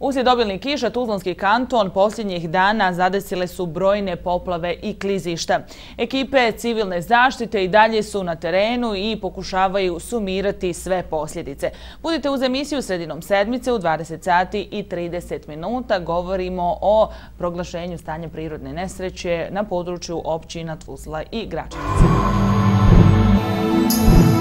Uslijed obilnih kiša Tuzlanski kanton posljednjih dana zadesile su brojne poplave i klizišta. Ekipe civilne zaštite i dalje su na terenu i pokušavaju sumirati sve posljedice. Budite uz emisiju sredinom sedmice u 20 sati i 30 minuta. Govorimo o proglašenju stanja prirodne nesreće na području općina Tuzla i Gračac.